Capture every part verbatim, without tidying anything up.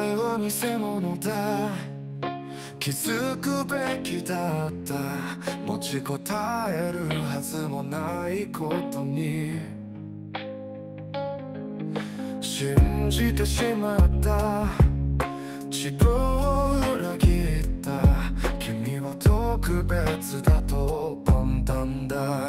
前は偽物だ、気づくべきだった、持ちこたえるはずもないことに信じてしまった。自分を裏切った、君は特別だと思ったんだ。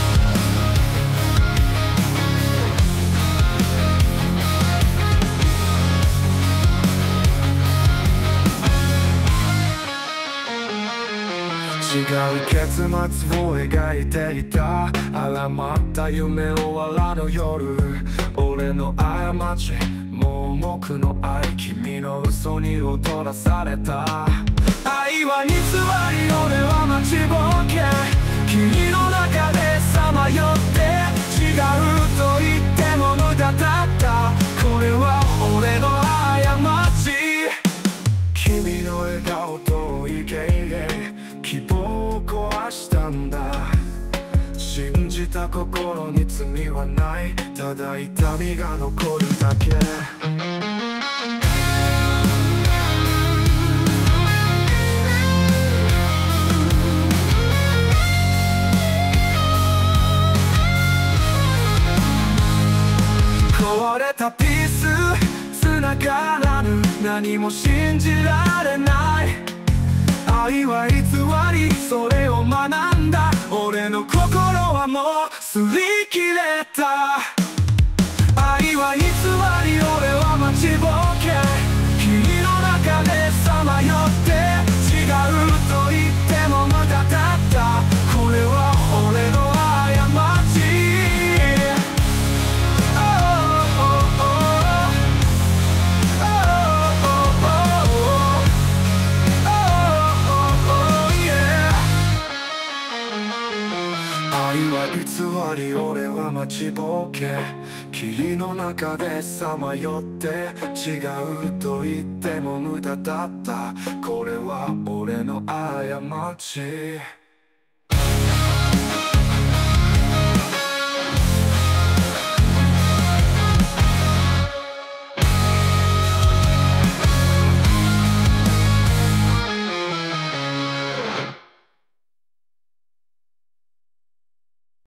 違う結末を描いていた、誤った夢を笑の夜、俺の過ち、盲目の愛、君の嘘に踊らされた。愛は偽り、俺は待ちぼうけ、君の中でさまよって、違うと言っても無駄だった。これは俺の過ち、君の笑顔とイケイケ、希望を壊したんだ。信じた心に罪はない、ただ痛みが残るだけ。壊れたピース繋がらぬ、何も信じられない。愛は偽り、それを学んだ。俺の心はもう擦り切れた。愛は偽り、俺は待ちぼうけ、君の中でさまよって、違うと言っても無駄だった。これは俺の過ち。愛は偽り、俺は待ちぼうけ、霧の中でさまよって、違うと言っても無駄だった。これは俺の過ち。